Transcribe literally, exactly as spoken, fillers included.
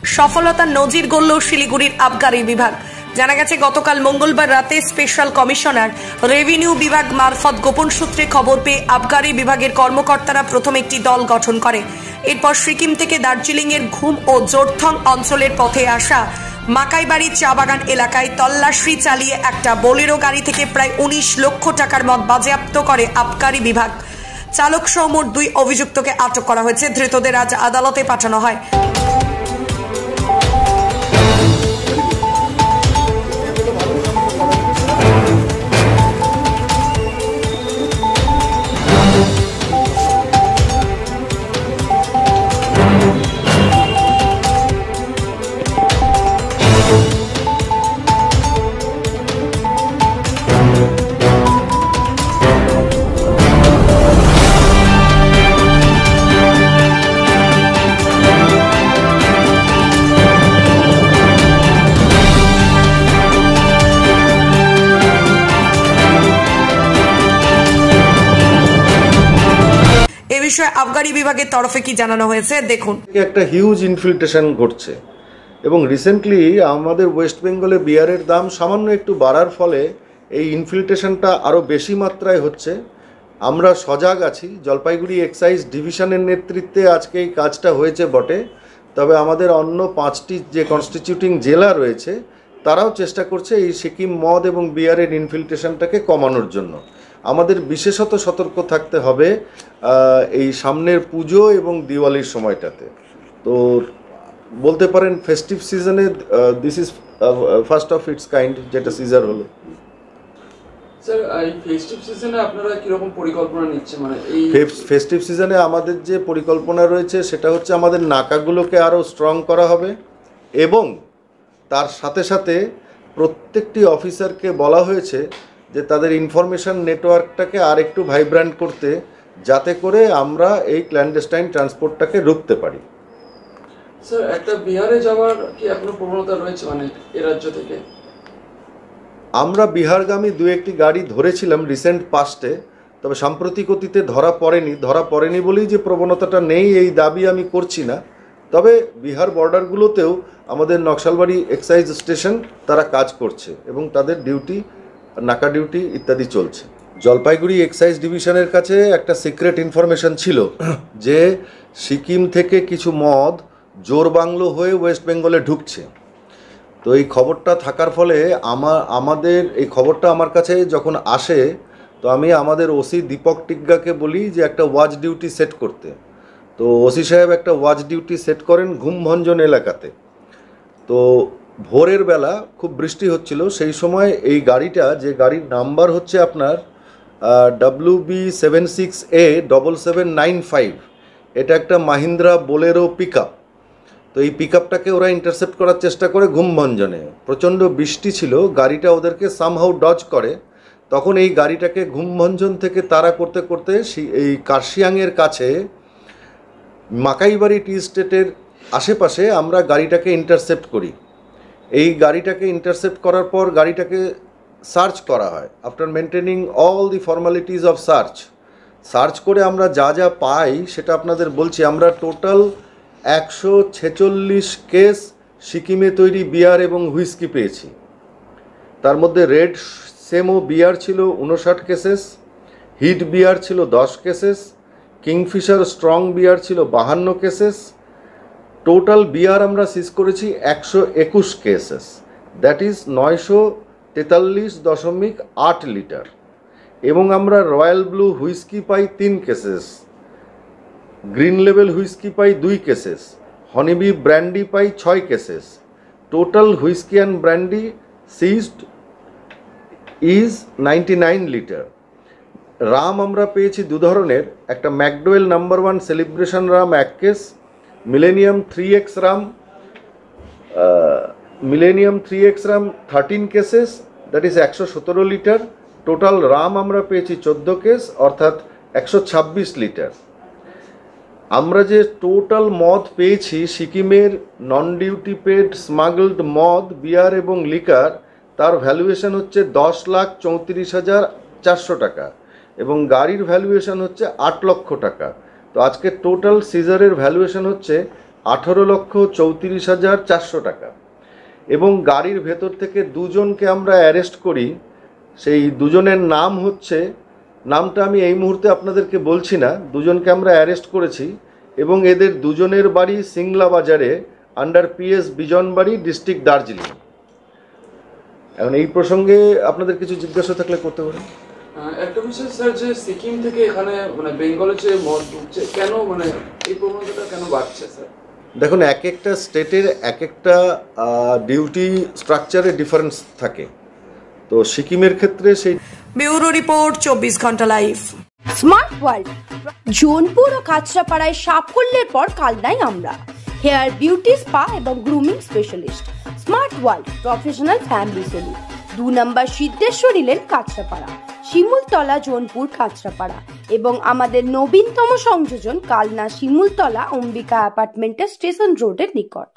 সফলতার নজির গড়ল শিলিগুড়ির আবগারি বিভাগ। জানা গেছে গতকাল মঙ্গলবার রাতে স্পেশাল কমিশনার রেভিনিউ বিভাগ মারফত গোপন সূত্রে খবর পেয়ে আবগারি বিভাগের কর্মকর্তারা প্রথম একটি দল গঠন করে। এরপর সিকিম থেকে দার্জিলিং এর ঘুম ও জোরথং অঞ্চলের পথে আসা মাকাইবাড়ি চা বাগান এলাকায় তল্লাশি চালিয়ে একটা বোলেরো গাড়ি থেকে প্রায় উনিশ লক্ষ টাকার মদ বাজেয়াপ্ত করে আবগারি বিভাগ। চালক সহ মোট দুই অভিযুক্তকে আটক করা হয়েছে। ধৃতদের আজ আদালতে পাঠানো হয়। এ বিষয়ে আবগারি বিভাগের তরফে কি জানানো হয়েছে দেখুন। একটা হিউজ ইনফিল্ট্রেশন ঘটছে এবং রিসেন্টলি আমাদের ওয়েস্ট বেঙ্গলে বিয়ারের দাম সামান্য একটু বাড়ার ফলে এই ইনফিল্ট্রেশনটা আরও বেশি মাত্রায় হচ্ছে। আমরা সজাগ আছি। জলপাইগুড়ি এক্সাইজ ডিভিশনের নেতৃত্বে আজকে এই কাজটা হয়েছে বটে, তবে আমাদের অন্য পাঁচটি যে কনস্টিটিউটিং জেলা রয়েছে তারাও চেষ্টা করছে এই সিকিম মদ এবং বিয়ারের ইনফিল্ট্রেশনটাকে কমানোর জন্য। আমাদের বিশেষত সতর্ক থাকতে হবে এই সামনের পুজো এবং দিওয়ালির সময়টাতে। তো বলতে পারেন ফেস্টিভ সিজনে this is first of its kind যেটা সিজার হলো। স্যার, এই ফেস্টিভ সিজনে আপনারা কি রকম পরিকল্পনা নিচ্ছেন? মানে এই ফেস্টিভ সিজনে আমাদের যে পরিকল্পনা রয়েছে সেটা হচ্ছে আমাদের নাকাগুলোকে আরও স্ট্রং করা হবে এবং তার সাথে সাথে প্রত্যেকটি অফিসারকে বলা হয়েছে যে তাদের ইনফরমেশন নেটওয়ার্কটাকে আর একটু ভাইব্রেন্ট করতে, যাতে করে আমরা এই ক্ল্যান্ডেস্টাইন ট্রান্সপোর্টটাকে রুখতে পারি। স্যার, একটা বিহারে যাওয়ার কি এখনো প্রবণতা রয়েছে মানে এই রাজ্য থেকে? আমরা বিহারগামী দু একটি গাড়ি ধরেছিলাম রিসেন্ট পাস্টে, তবে সাম্প্রতিক অতীতে ধরা পড়েনি। ধরা পড়েনি বলেই যে প্রবণতাটা নেই এই দাবি আমি করছি না, তবে বিহার বর্ডারগুলোতেও আমাদের নকশালবাড়ি এক্সাইজ স্টেশন তারা কাজ করছে এবং তাদের ডিউটি, নাকা ডিউটি ইত্যাদি চলছে। জলপাইগুড়ি এক্সাইজ ডিভিশনের কাছে একটা সিক্রেট ইনফরমেশন ছিল যে সিকিম থেকে কিছু মদ জোর বাংলো হয়ে ওয়েস্ট বেঙ্গলে ঢুকছে। তো এই খবরটা থাকার ফলে আমার আমাদের এই খবরটা আমার কাছে যখন আসে তো আমি আমাদের ওসি দীপক টিগ্গাকে বলি যে একটা ওয়াচ ডিউটি সেট করতে। তো ওসি সাহেব একটা ওয়াচ ডিউটি সেট করেন ঘুমভঞ্জন এলাকাতে। তো ভোরের বেলা খুব বৃষ্টি হচ্ছিল, সেই সময় এই গাড়িটা, যে গাড়ির নাম্বার হচ্ছে আপনার W B seven six A double seven nine five, এটা একটা মাহিন্দ্রা বোলেরো পিক আপ। তো এই পিক আপটাকে ওরা ইন্টারসেপ্ট করার চেষ্টা করে ঘুমভঞ্জনে। প্রচণ্ড বৃষ্টি ছিল, গাড়িটা ওদেরকে সামহাউ ডজ করে। তখন এই গাড়িটাকে ঘুমভঞ্জন থেকে তাড়া করতে করতে এই কার্শিয়াংয়ের কাছে মাকাইবাড়ি টি স্টেটের আশেপাশে আমরা গাড়িটাকে ইন্টারসেপ্ট করি। এই গাড়িটাকে ইন্টারসেপ্ট করার পর গাড়িটাকে সার্চ করা হয় after maintaining all the formalities of search. Search করে আমরা যা যা পাই সেটা আপনাদের বলছি। আমরা টোটাল একশো ছেচল্লিশ কেস সিকিমে তৈরি বিয়ার এবং হুইস্কি পেয়েছি। তার মধ্যে রেড সেমো বিয়ার ছিল উনষাট কেসেস, হিট বিয়ার ছিল দশ কেসেস, কিংফিশার স্ট্রং বিয়ার ছিল বাহান্ন কেসেস। টোটাল বিয়ার আমরা সিজ করেছি একশো একুশ কেসেস, দ্যাট ইজ নয়শো তেতাল্লিশ দশমিক আট লিটার। এবং আমরা রয়্যাল ব্লু হুইস্কি পাই তিন কেসেস, গ্রিন লেভেল হুইস্কি পাই দুই কেসেস, হনিবি ব্র্যান্ডি পাই ছয় cases. Total whisky and brandy seized is ninety nine litre. Rum আমরা পেয়েছি দু ধরনের, একটা McDowell number one Celebration rum এক case, millennium three X rum millennium three X rum thirteen cases, that is একশো সতেরো লিটার। টোটাল রাম আমরা পেয়েছি চোদ্দো কেস, অর্থাৎ একশো ছাব্বিশ লিটার। আমরা যে টোটাল মদ পেয়েছি সিকিমের নন ডিউটি পেড স্মাগলড মদ, বিয়ার এবং লিকার, তার ভ্যালুয়েশন হচ্ছে দশ লাখ চৌত্রিশ হাজার চারশো টাকা এবং গাড়ির ভ্যালুয়েশন হচ্ছে আট লক্ষ টাকা। তো আজকে টোটাল সিজারের ভ্যালুয়েশন হচ্ছে আঠারো লক্ষ চৌত্রিশ হাজার চারশো টাকা। এবং গাড়ির ভেতর থেকে দুজনকে আমরা অ্যারেস্ট করি। সেই দুজনের নাম হচ্ছে, নামটা আমি এই মুহূর্তে আপনাদেরকে বলছি না, দুজনকে আমরা অ্যারেস্ট করেছি এবং এদের দুজনের বাড়ি সিংলা বাজারে, under PS Bijanbari, district Darjeeling. এখন এই প্রসঙ্গে আপনাদের কিছু জিজ্ঞাসা থাকলে করতে পারেন। একটা বিষয় স্যার, যে সিকিম থেকে এখানে মানে বেঙ্গলে যে মদ ঢুকছে, কেন মানে এই প্রবণতাটা কেন বাড়ছে স্যার? দেখুন, এক একটা স্টেটের এক একটা ডিউটি স্ট্রাকচারে ডিফারেন্স থাকে। তো সিকিমের ক্ষেত্রে সেই ব্যুরো রিপোর্ট চব্বিশ ঘন্টা লাইভ। স্মার্ট ওয়ার্ল্ড, জোনপুর ও কাঁচরাপাড়ায় সাফল্যের পর কালনায় আমরা। হেয়ার বিউটি স্পা এবং grooming specialist. Smart world professional family salon, দু নম্বর সিদ্ধেশ্বরী লেন, কাঁচরাপাড়া, শিমুলতলা, জোনপুর, কাঁচরাপাড়া এবং আমাদের নবীনতম সংযোজন কালনা শিমুলতলা অম্বিকা অ্যাপার্টমেন্টের স্টেশন রোডের নিকট।